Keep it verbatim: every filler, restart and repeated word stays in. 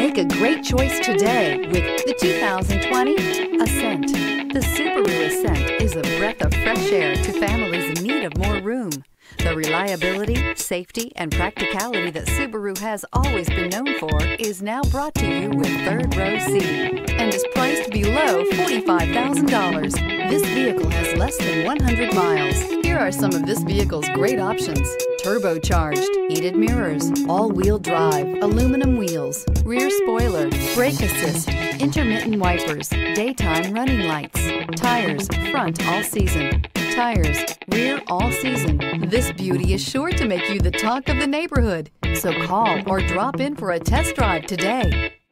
Make a great choice today with the two thousand twenty Ascent. The Subaru Ascent is a breath of fresh air to families in need of more room. The reliability, safety, and practicality that Subaru has always been known for is now brought to you with third row seating and is priced below forty-five thousand dollars. This vehicle has less than one hundred miles. Here are some of this vehicle's great options: turbocharged, heated mirrors, all-wheel drive, aluminum wheels, rear spoiler, brake assist, intermittent wipers, daytime running lights, tires, front all season, tires, rear all season. This beauty is sure to make you the talk of the neighborhood. So call or drop in for a test drive today.